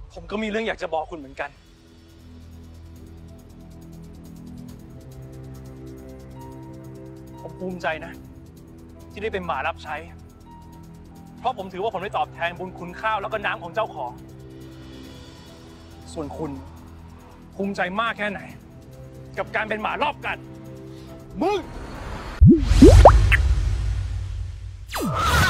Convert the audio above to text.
ผมก็มีเรื่องอยากจะบอกคุณเหมือนกันผมภูมิใจนะที่ได้เป็นหมารับใช้เพราะผมถือว่าผมได้ตอบแทนบุญคุณข้าวแล้วก็น้ำของเจ้าของส่วนคุณภูมิใจมากแค่ไหนกับการเป็นหมารอบกัดมึง